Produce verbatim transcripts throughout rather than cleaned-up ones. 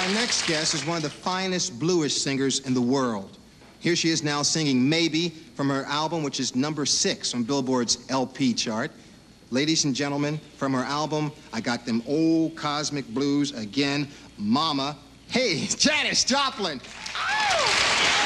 Our next guest is one of the finest bluish singers in the world. Here she is now singing Maybe from her album, which is number six on Billboard's L P chart. Ladies and gentlemen, from her album, I Got Them Old Cosmic Blues Again, Mama. Hey, Janis Joplin. Oh!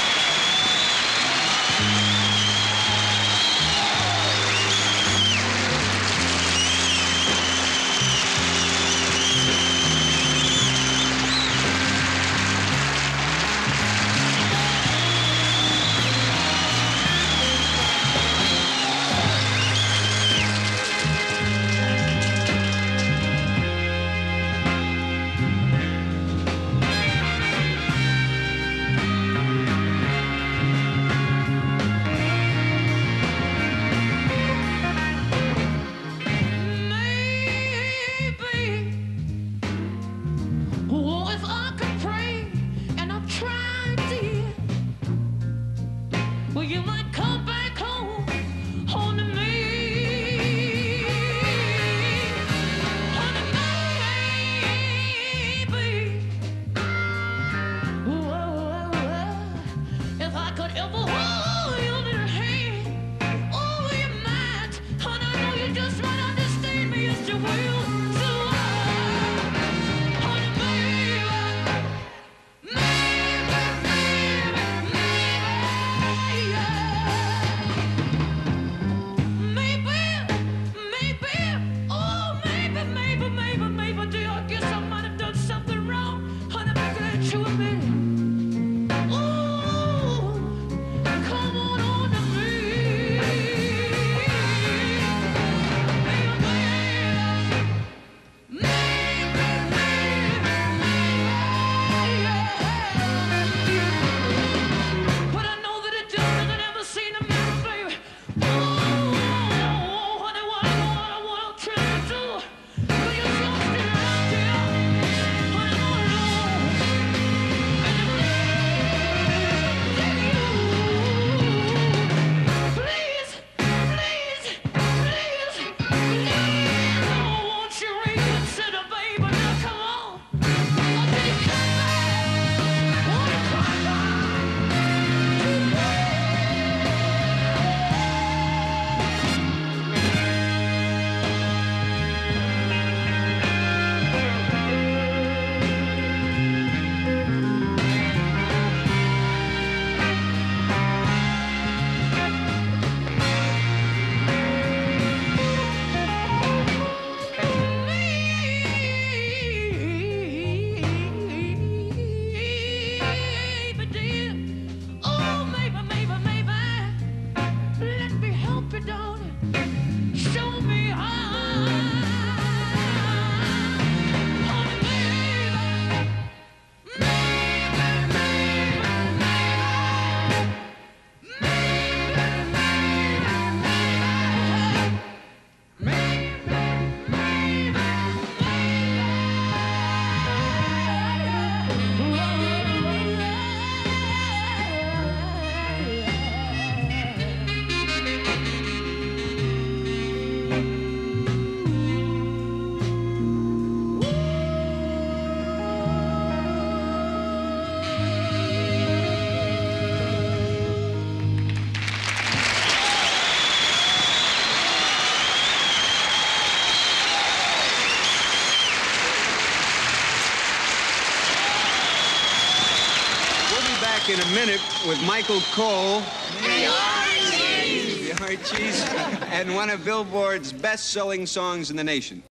Well, you might come back home, home to me. Honey, baby. Whoa, whoa, whoa. If I could ever hold your little hand, oh, you might. Honey, I know you just might understand me, yes, you will. So, uh, honey, baby. In a minute with Michael Cole, The Archies, the Archies, and one of Billboard's best-selling songs in the nation.